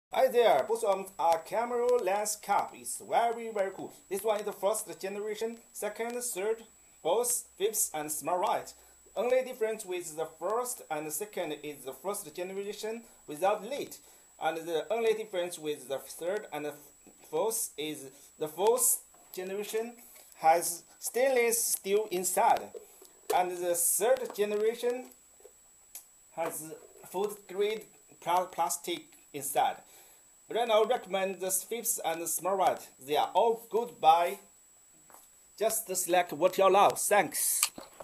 Hi there, both camera lens cap is very cool. This one is the first generation, second, third, fourth, fifth, and smart right. Only difference with the first and the second is the first generation without lid, and the only difference with the third and the fourth is the fourth generation has stainless steel inside, and the third generation has food grade plastic inside. But I now recommend the fifth and the smart right. They are all good buy. Just select what you love. Thanks.